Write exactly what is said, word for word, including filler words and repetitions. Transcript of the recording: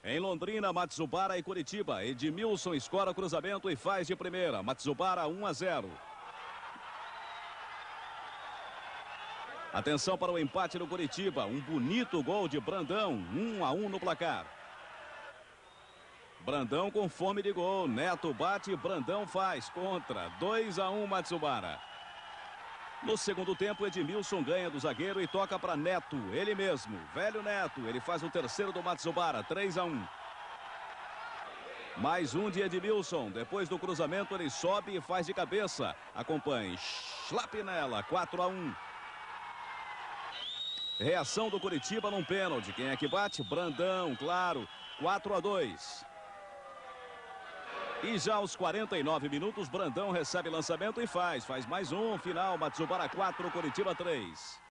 Em Londrina, Matsubara e Curitiba. Edmilson escora cruzamento e faz de primeira. Matsubara um a zero. Atenção para o empate do Curitiba. Um bonito gol de Brandão. um a um no placar. Brandão com fome de gol. Neto bate, Brandão faz. Contra. dois a um Matsubara. No segundo tempo, Edmilson ganha do zagueiro e toca para Neto. Ele mesmo. Velho Neto. Ele faz o terceiro do Matsubara. três a um. Mais um de Edmilson. Depois do cruzamento, ele sobe e faz de cabeça. Acompanhe. Schlapinella. quatro a um. Reação do Curitiba num pênalti. Quem é que bate? Brandão, claro. quatro a dois. E já aos quarenta e nove minutos, Brandão recebe lançamento e faz. Faz mais um. Final, Matsubara quatro, Curitiba três.